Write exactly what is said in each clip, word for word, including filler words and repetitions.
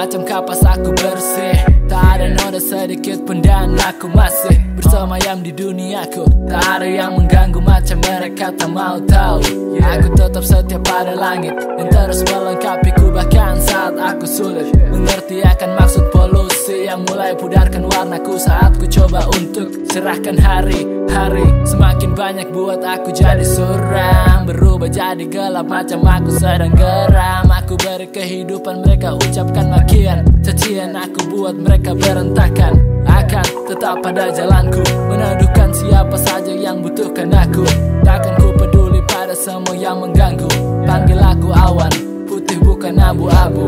macam kapas aku bersih. Tak ada noda sedikit pun dan aku masih bersemayam di duniaku. Tak ada yang mengganggu macam mereka tak mau tahu. Aku tetap setia pada langit yang terus melengkapiku bahkan saat aku sulit mengerti akan maksud polusi yang mulai pudarkan warnaku saat ku coba untuk cerahkan hari-hari. Semakin banyak buat aku jadi suram, berubah jadi gelap macam aku sedang geram. Aku beri kehidupan, mereka ucapkan makian, cacian aku buat mereka berantakan. Akan tetap pada jalanku, meneduhkan siapa saja yang butuhkan aku. Takkan ku peduli pada semua yang mengganggu. Panggil aku awan putih bukan abu-abu.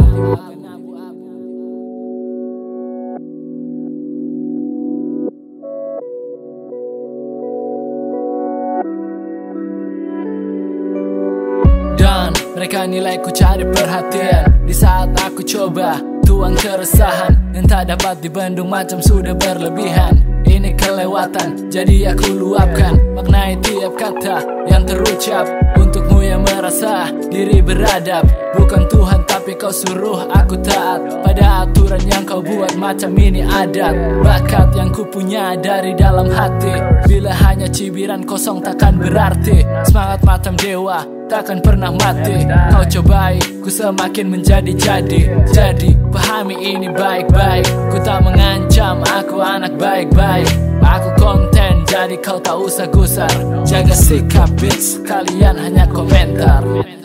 Dan mereka nilai ku cari perhatian di saat aku coba tuang keresahan yang tak dapat dibendung macam sudah berlebihan. Ini kelewatan, jadi aku luapkan maknai tiap kata yang terucap. Untukmu yang merasa diri beradab, bukan Tuhan tapi kau suruh aku taat pada aturan yang kau buat macam ini adat. Bakat yang ku punya dari dalam hati, bila hanya cibiran kosong takkan berarti. Semangat macam dewa takkan pernah mati. Kau cobai, ku semakin menjadi-jadi. Jadi pahami ini baik-baik, ku tak mengancam, aku anak baik-baik. Aku konten, jadi kau tak usah gusar. Jaga sikap bitch, kalian hanya komentar.